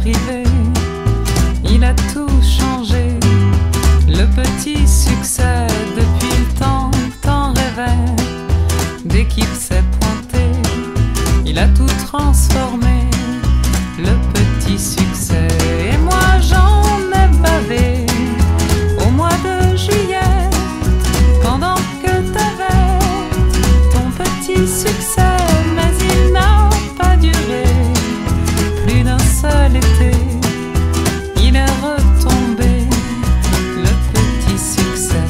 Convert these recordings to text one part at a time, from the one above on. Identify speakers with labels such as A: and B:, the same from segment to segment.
A: arrivé, il a tout changé. Le petit succès depuis le temps t'en rêvait. Dès qu'il s'est pointé, il a tout transformé. Le petit succès, et moi j'en ai bavé au mois de juillet, pendant que t'avais ton petit succès. Mais il n'a pas duré plus d'un seul été, il est retombé, le petit succès.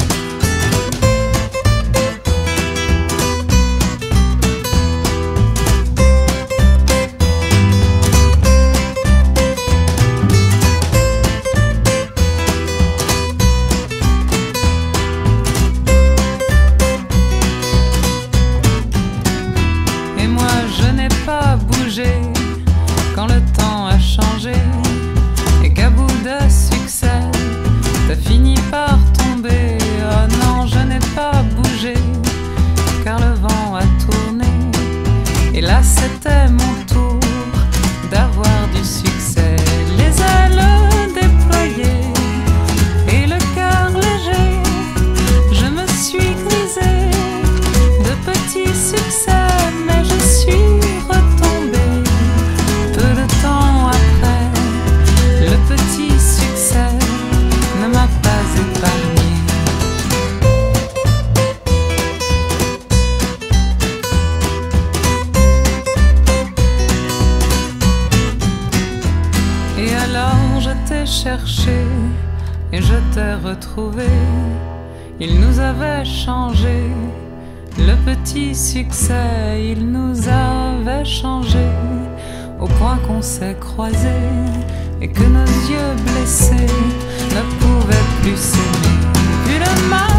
A: Et moi je n'ai pas bougé quand le temps a changé, et qu'à bout de succès, t'as fini par tomber. Oh non, je n'ai pas bougé, car le vent a tourné, et là c'était mon tour d'avoir du succès. Les ailes déployées et le cœur léger, je me suis grisé de petits succès, mais je suis retombé peu de temps après. Le petit succès ne m'a pas épargné. Et alors je t'ai cherché et je t'ai retrouvé. Il nous avait changé, le petit succès, il nous avait changé, au point qu'on s'est croisés et que nos yeux blessés ne pouvaient plus s'aimer. Puis le mal